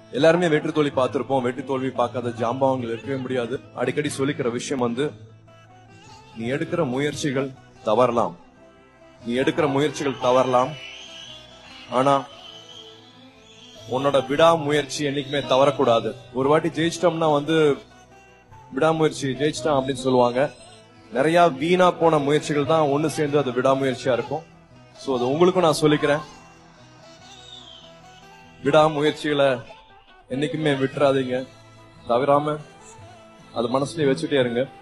எல்லாருமே வெற்றி தோல்வி பார்த்திருப்போம். வெற்றி தோல்வி பார்க்காத ஜாம்பவங்கள் இருக்கவே முடியாது. அடிக்கடி சொல்லிக்கிற விஷயம் வந்து, நீ எடுக்கிற முயற்சிகள் தவறலாம், ஆனா உன்னோட விடாமுயற்சி என்னைக்குமே தவறக்கூடாது. ஒரு வாட்டி ஜெயிச்சிட்டோம்னா வந்து விடாமுயற்சி ஜெயிச்சிட்டான் அப்படின்னு சொல்லுவாங்க. நிறைய வீணா போன முயற்சிகள் தான் ஒண்ணு சேர்ந்து அது விடாமுயற்சியா இருக்கும். சோ அது உங்களுக்கும் நான் சொல்லிக்கிறேன், விடாமுயற்சிகளை என்னைக்குமே விட்டுறாதீங்க, தவிராம அது மனசுலயே வச்சுட்டே இருங்க.